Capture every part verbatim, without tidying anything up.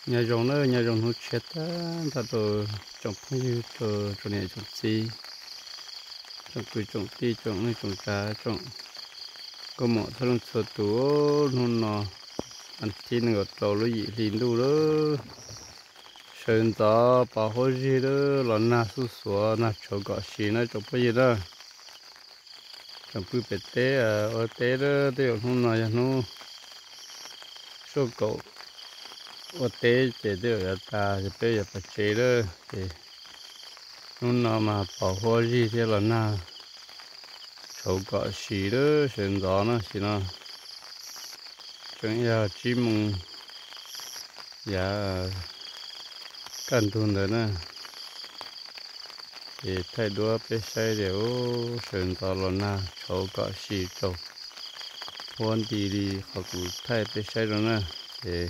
nhà rồng nữa nhà rồng nó chết á ta đồ trồng phong như đồ đồ này trồng gì trồng cây trồng ti trồng này trồng cá trồng có mỏ thằng long sờ tú luôn nọ anh chỉ nữa tàu lưỡi gì liền đủ đó sơn gió bảo hộ gì đó là na su sủa na chỗ gõ xí na trồng cái gì đó trồng bưởi bệt té à ở té đó té ở luôn nọ nó số cậu ở té chế được ở ta thì bây giờ phải chế đó thì luôn nọ mà bảo hộ gì thì là na chỗ gõ xí đó sơn gió nó xí nó chẳng giờ chỉ mong dạ cần thun rồi nè thì thay đua bé say đều sơn gió là na chỗ gõ xí chỗ huân đi đi họ cũng thay bé say rồi nè thì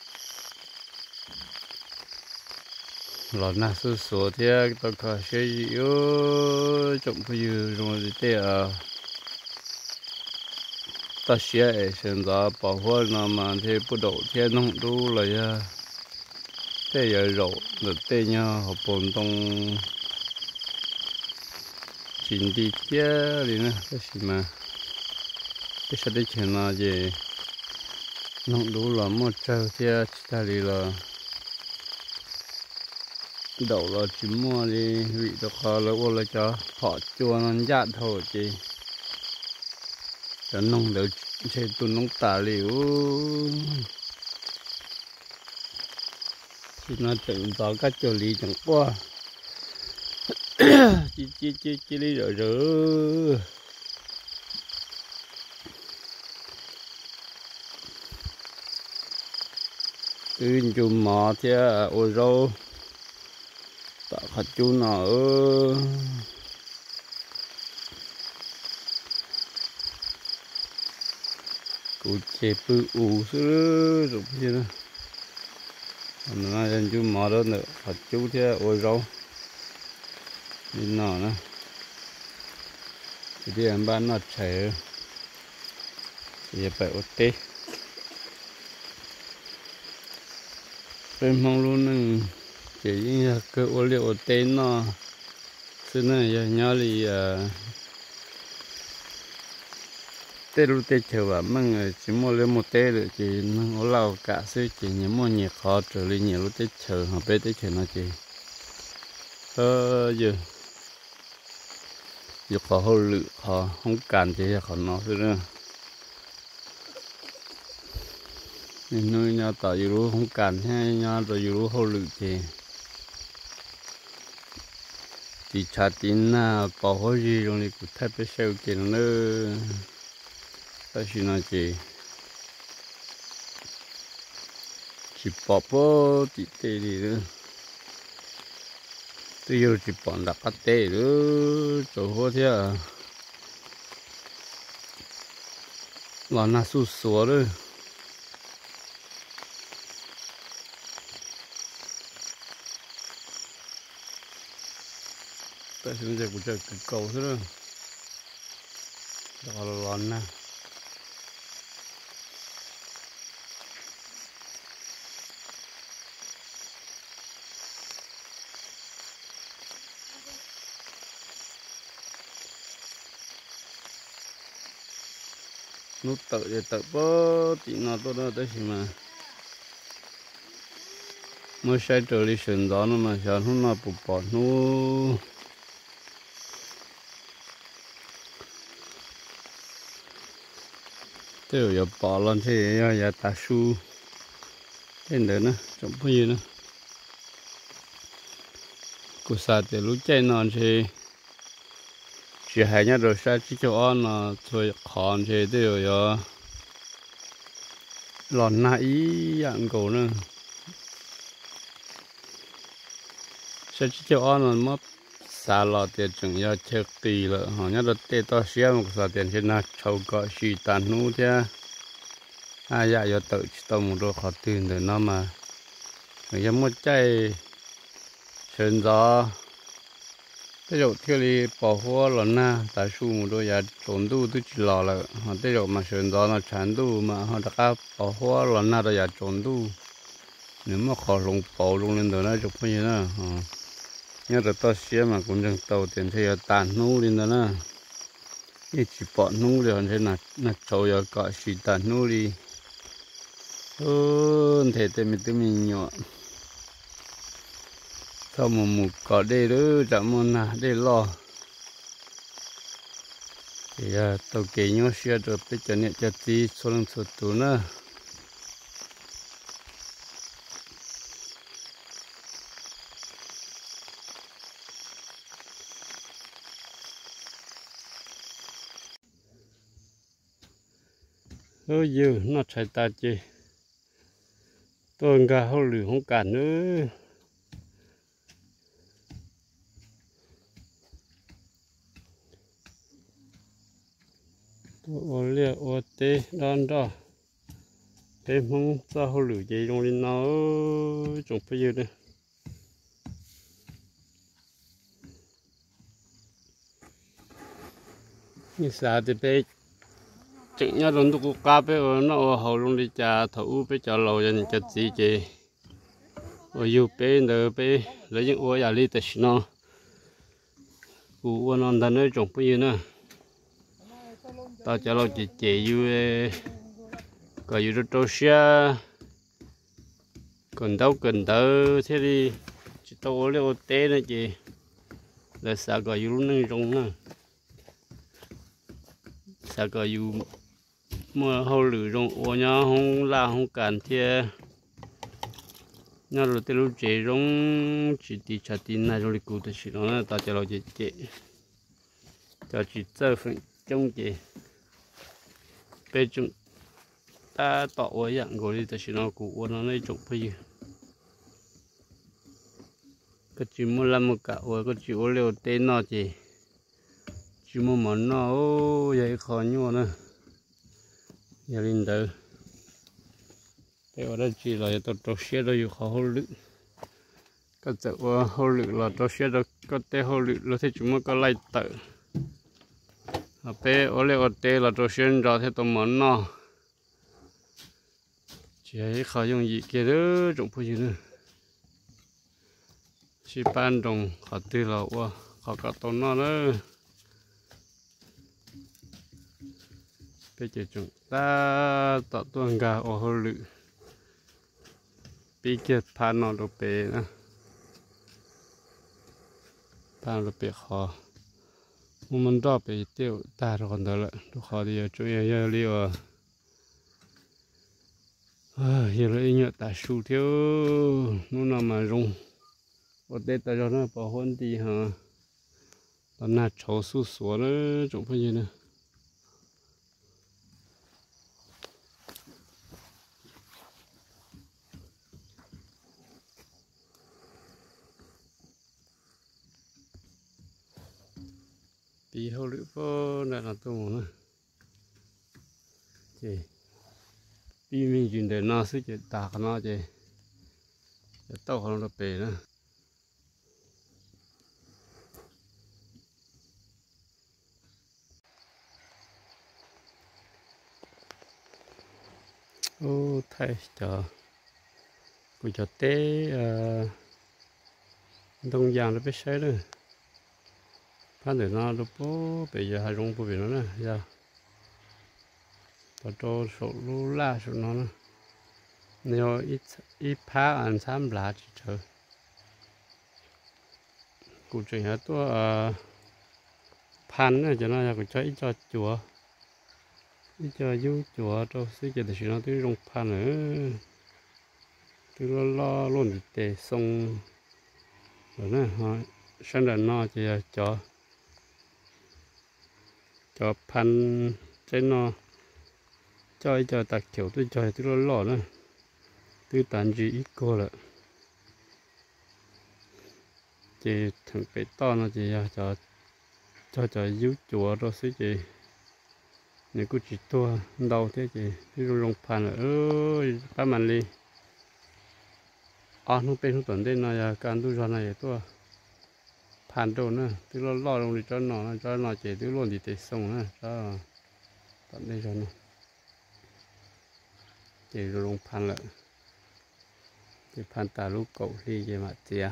là na số số thì tao có sẽ yếu trồng bây giờ rồi thì thế à ta sẽ hiện ra bảo hộ nó mà thì bắt đầu thì nông đủ rồi à thế giờ rồi được thế nha họ bồn đông chín đi kia đi nè cái gì mà cái sao đấy chuyện là gì nông đủ là một trâu thì ta đi là đậu là chỉ mua đi vị đó khó là ô là cho họ chua nó nhạt thôi chứ cho nông được chơi tuần nông tả liu chỉ nó tự do các chỗ lý chẳng qua chỉ chỉ chỉ chỉ lý rồi rồi cứ chùm mò thì ôi rô tạo hạt chú nó cụ chế bự ủ sữa rồi gì nữa nó lên chú mò đó nữa hạt chú thì ôi rau nhìn nó nữa thì đi ăn bán nó chảy thì phải ốt tê bên mong luôn nè chỉ như cái ô liu ốt tê nó xưa này giờ nhớ thì tê lu tê chờ và mang chỉ mua lên một tê được chỉ nó ở lâu cả xứ chỉ những mua nhiệt khó trở lên nhiều lúc tê chờ họ bé tê chờ nó chỉ ờ giờ giờ khó hô lự khó không cản chỉ khó nó thôi nữa nên nơi nhà tạo dù lúc không cản hay nhà rồi dù lúc hô lự thì thì chả tin là bảo hộ gì rồi thì cũng thay bé sâu kia nữa ta chỉ nói chỉ chỉ bỏ bớt tí tê đi nữa tôi yêu chỉ bỏ đặt cái tê nữa chỗ hoa thế à là na su sủa đấy ta chỉ nói cũng chơi cái cầu thế đó đó là lon na nút tự để tự bớt thì nó tốt đó đấy mà mới sai trở đi sườn đó nó mà sao nó mà bụp bọt nó thế rồi giờ bỏ lên thế giờ ta su trên đấy nữa trồng cái gì nữa cụ sa thì lúc chơi non thì chỉ hay nhá rồi sao chỉ cho ăn là thôi còn thì đều rồi lòn nãy dạng cổ nữa sao chỉ cho ăn là mất xa lọ tiền chừng giờ chơi tì了họ nhá được tê to xíu một số tiền trên là châu có xì tàn nú chứ ai dạ giờ tự tao một đôi khó tiền để nó mà người dân một chạy sơn gió thế rồi theo đi bảo hộ là na tại sao một đôi giờ trốn du tôi chỉ lò là họ thế rồi mà sơn gió nó chán du mà họ đã bảo hộ là na rồi giờ trốn du nếu mà khó lồng bầu lồng lên đó nó chụp như nữa nhớ là to xía mà cũng đang tàu tiền thì tàn nú lên đó nè cái chỉ bỏ nú rồi thế là là trâu giờ cọ chỉ tàn nú đi ơ thế thì mình tự mình nhỏ sau một một cọ đây đó chẳng muốn là đây lo thì tàu kế nhau xía rồi bây giờ nhận cho tí số lượng số tủ nữa ôi dư nó chạy ta chi tôi cả hậu lửa không cả nữa ô liệt ô tê đòn đó em không sao hậu lửa gì trong lên nó trồng phải dư đây như sao thì bé chừng nhớ lần tôi cá bé nó hậu luôn đi chả thấu bé chả lâu cho nên chả gì chứ ở yêu bé nữa bé lấy những ô nhà đi tới nó cụ ô non đàn ấy trồng phải dư nữa ta chả lâu chỉ chỉ yêu có yêu được trâu xe còn đâu cần đâu thế đi chỉ tao ô liu té nữa chị là sao có yêu luôn trong nữa sao có yêu mà hậu lửa trong ô nhá không là không cản thiê nhá rồi từ lúc chế trong chỉ đi chặt tin này rồi cụ thể nó là ta cho nó chế chế cho chỉ chơi phần trong chế bây chúng ta tỏ ô dạng gọi đi thì nó cụ nó lấy trồng bây giờ cái chỉ muốn làm một cả ô cái chỉ ô liều tên nó chỉ chỉ muốn món nó ô vậy khó nhua nữa giờ lên tới cái ở đây chỉ là tôi trâu xe đó khó hỗ lực cái chợ hỗ lực là trâu xe đó có té hỗ lực là thì chúng mới có lại tự à bé ở đây ở đây là trâu xe ra thì tôi món nó chỉ ấy khó dùng gì kia đó trồng phơi gì nữa chỉ ban trồng khó từ là qua khó cả tốn nó nữa bây giờ chúng ta tạo tuần gà ở hồ lự bây giờ pan nó được bể nữa pan được bể khó mình đó bể tiêu ta rồi còn đó là được khó thì chú ý giờ liều à giờ lấy nhựa ta su thiếu nó nằm mà rung ở đây ta cho nó bảo hôn đi hả ta nát cháu su sủa nữa chúng phải gì nữa tí hậu lựu vô này là tôi muốn chị bí mình chuyển để nó sẽ chỉ tạc nó chị để tàu không được bể nữa ô thầy chờ của cho té đông giang nó biết xây nữa phát để nó nó bố bây giờ hai rong bố về nó nè giờ và cho số lú la số nó nè nếu ít ít phá ăn xám lá chỉ chờ cụ trình hết tôi pan nữa cho nó là cụ cho ít cho chùa ít cho du chùa cho xí cho để nó tới rong pan nữa tôi lo lo luôn để xong rồi nè họ sáng ra nó chỉ cho cho pan trên nó cho cho tạc kiểu tôi cho tôi lo lo nữa tôi tàn gì ít cô là chỉ thằng bé to nó chỉ cho cho cho yếu chùa đó xí chị nếu cứ chỉ tua đầu thế chị cái rong pan ơi ba mình đi à nó bên nó tuần đây này can tôi cho này tôi pan đồ nữa tôi lo lo luôn đi cho nó cho nó chỉ tôi luôn đi tới sông nữa cho tận đây cho nó chỉ rong pan lại thì phan tà lúc cậu thì cái mặt chia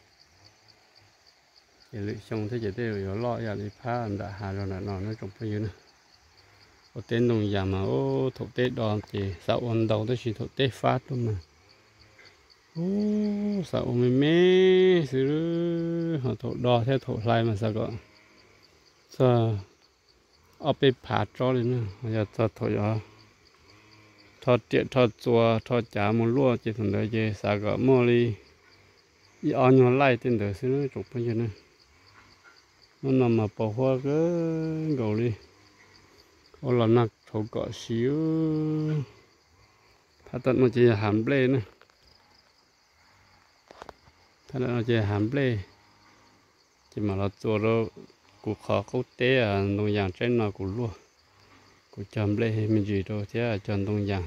cái lưỡi xong thế chỉ để rồi lo ra đi phá anh đã hà rồi là nó nó trồng bao nhiêu nữa ở tên đồng giảm mà ô thổ tết đòn thì sao ôn đầu tới chỉ thổ tết phát thôi mà ô sao mình mê xử họ thổ đo theo thổ lại mà sao gọi sao ở bên phá cho lên nữa giờ cho thổ giờ thọ tiện thọ chùa thọ chả một lúa chỉ thằng đấy chỉ sao gọi mua đi y on nhau lại tên đời xứ nó chụp bao nhiêu nữa nó nằm mà bỏ hoa cái gầu đi ô là nặng thổ cọ xíuถ้าตอนมันจะหามเปลนะถ้าเราจะหามเปลจะมาเราตัวเรากูขอเขาเตะตรงอย่างเช่นเรากูรู้กูจำเปลให้มันอยู่ตัวเท่าจนตรงอย่าง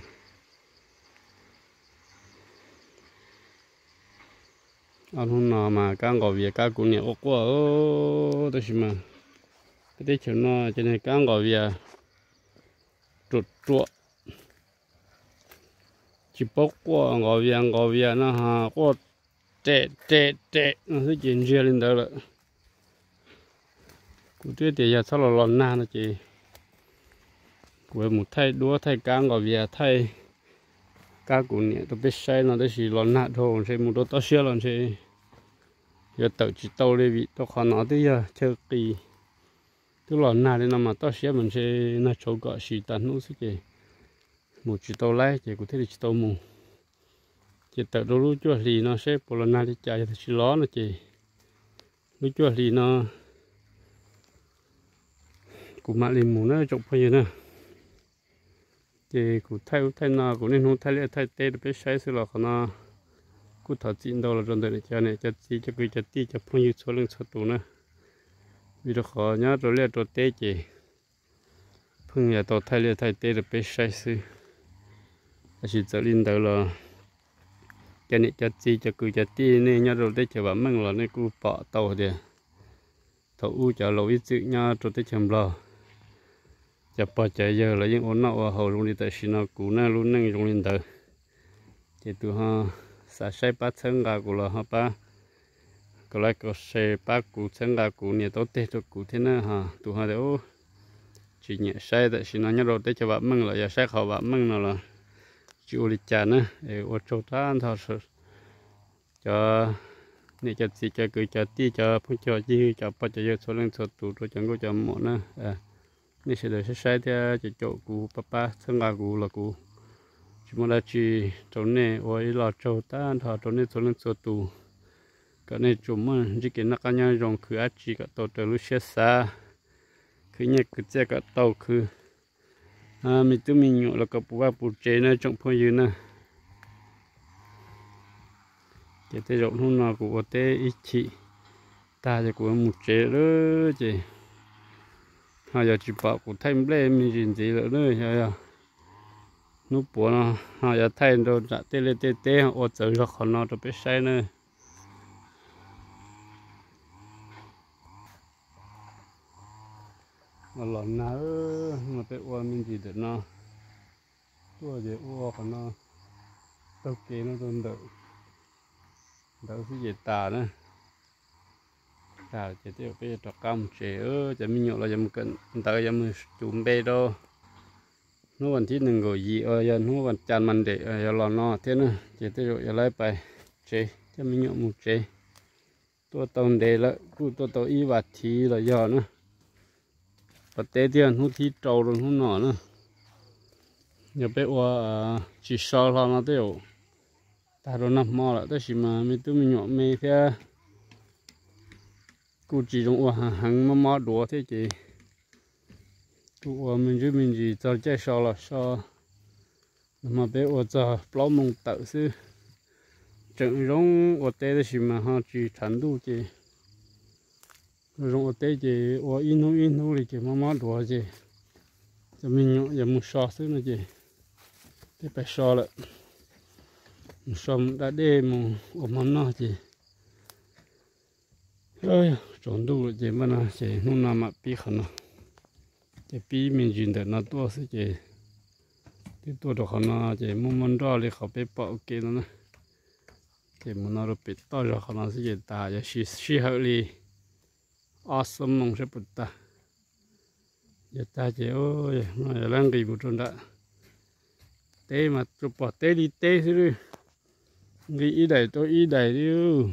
เอาหุ่นนอมาก้างกอเวียก้ากูเนี่ยโอ้กว่าโอ้ตัวชิมาแต่ที่เช้านอจะในก้างกอเวียจุดตัวchỉ bốc qua ngõ viện ngõ viện nó ha qua tệ tệ tệ nó sẽ chuyển chia lên đó rồi cụ tuyết thì giờ sau là lon na nó chỉ của một thay đua thay cá ngõ viện thay cá cụ nhẹ tôi biết sai nó đấy chỉ lon na thôi sẽ một đôi to xíu lon sẽ giờ tự chỉ tàu lên vị tôi khó nói tới giờ chơi kỳ tức lon na nên nó mà to xíu mình sẽ nó chỗ gọi xì tàn nó sẽ chỉ một chỉ tàu lái chỉ có thể chỉ tàu mù chỉ tự đôi lúc chua thì nó sẽ bỏ lần nào đi chạy thì chỉ ló nó chỉ lúc chua thì nó cũng mà liền mù nó chụp bao nhiêu nữa chỉ cũng thay thay nó cũng nên không thay lại thay tê được biết sai sự là nó cũng thọ chín đâu là rồi để cho này cho chi cho cái cho ti cho bao nhiêu số lượng số tụ nữa vì nó khó nhá rồi lại rồi tê chỉ phương nhà tàu thay lại thay tê được biết sai sự chỉ cho linh đầu là cho nên cho chi cho cứ cho ti nên nhớ rồi tới chờ bạn mừng là nên cứ bỏ tàu đi tàu u cho lối ít chữ nhớ rồi tới chầm lo cho bỏ chạy giờ là những ổn nọ hầu luôn đi tới xin nó cũ na luôn nâng trong linh đầu chỉ tụi họ xả sai bát chân gà của là họ ba còn lại có xe bát cũ chân gà cũ nhiều tốt tết cho cũ thế nữa ha tụi họ đều chỉ nhẹ sai tại xin nó nhớ rồi tới chờ bạn mừng là giờ sai họ bạn mừng nào là chịu lịch trả nữa để ở chỗ ta thôi cho này cho chị cho cứ cho ti cho phụ cho chi cho bắt cho số lượng số tụ rồi chẳng có cho mỏ nữa à này sẽ được sai theo cho chỗ của papa sang gà của là của chỉ muốn là chỉ chỗ này ở là chỗ ta thôi chỗ này số lượng số tụ cái này chúng mình chỉ kiến là cái nhau dùng cứ ác chỉ cái tàu từ lúc xe xa cứ nhẹ cứ che cái tàu cứ à mình tụi mình nhọ là cái bùa bùa chế nó trong phong như nè cái thế rộng hôm nào của té ít chị ta thì của một chế đó chị hai giờ chỉ bảo của thay lên mình nhìn gì nữa nữa giờ nó bùa nó hai giờ thay đâu đã té lên té té ở chỗ nó còn nó đâu biết sai nữa mà lợn nào mà bé uo mình gì được nó uo gì uo còn nó tao kê nó đơn đỡ đỡ cái gì tà nữa tà chỉ tiêu bé trọ cam chế ơ chỉ mình nhọ là chỉ cần tao chỉ mình chụm bé đâu nóวันที่หนึ่งก็ยีเออยันnóวันจันทร์มันเดะเออลอนนอเท่านั้นchỉ tiêuจะไล่ไปเจจะmình nhọ mộtเจตัวตอนเดะละกูตัวตัวอีวัดทีละยอนะประเทศที่อันหุ่นที่โตลงหุ่นหนอนะอย่าไปว่าจีซอลเราเดียวแต่เรานับมอละแต่สิมาไม่ต้องมีหยอกไม่แค่กูจีตรงว่าหังมามอดัวที่จีตัวมันจะมันจีจะใจซอละซอมาไปว่าจะปล้อมงเต๋อซื้อจังร้องว่าเตะสิมาฮะจีฉันดูจีrồi tết gì ở in hú in hú thì chỉ mà mát đùa gì cho mình nhọ giờ một sò xứ nữa gì thế phải sò lại một sò đã đê một ở món nó gì ơi chọn đủ gì mà nó chỉ nó nằm mà pi khẩn nó chỉ pi mình nhìn được nó to xứ gì cái to được khẩn nó chỉ muốn món đó thì họ phải bỏ kia nó thì muốn nó bị to rồi khó nó sẽ gì ta giờ xí xí hợp lý awesome mong sẽ bật ta giờ ta chỉ ôi mà giờ đang đi một chỗ đã té mà chụp bỏ té đi té chứ đi ý đầy tôi ý đầy đi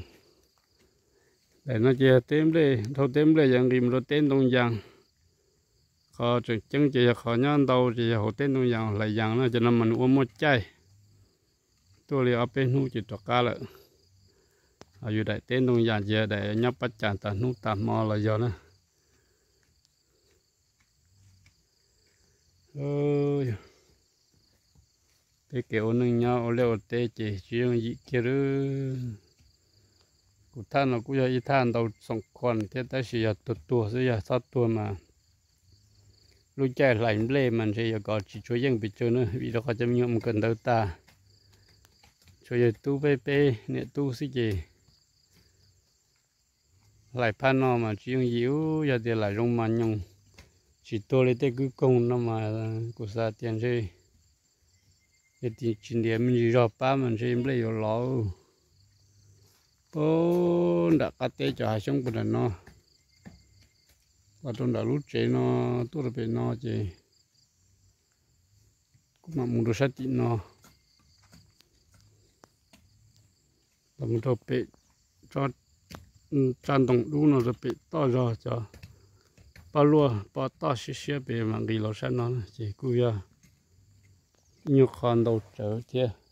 để nó chỉ tem đây thâu tem đây dạng rìm rồi tem đông dạng khó chừng chân chỉ khó nhon đầu chỉ hồ tem đông dạng lại dạng nó cho nên mình uống một chai tôi liền ở bên nu chỉ trọc cá lại ở dưới đại tem đông dạng giờ để nhấp bắt chạm tận nu tạm mò là giờ nữa ơi cái kiểu nâng nhau leo tê chỉ chuyện gì kia đó cụ than nó cũng giờ than đầu sòng quan thế ta chỉ giờ tuột tuột sẽ giờ sát tuột mà lúc chạy lại lên mình sẽ giờ có chỉ cho dân bị chơi nữa vì đó có chấm nhom cần đâu ta cho giờ tu bê bê nè tu xí gì lại pan nó mà chuyện yếu giờ thì lại rong mà nhung chỉ tôi lấy tới cứ công nó mà cụ sa tiền chơi thì chuyện điểm mình rồi ba mình sẽ lấy rồi lỗ bố đã cắt té cho hai sống bữa nó và trong đã lút chế nó tôi là bị nó chế cũng mà muốn đồ sát chị nó và muốn đồ bị cho tràn đồng đu nó rồi bị to rồi cho bao lúa bao to xí xí bị mà đi lò sát nó chỉ cùi à nhiều con đầu trở kia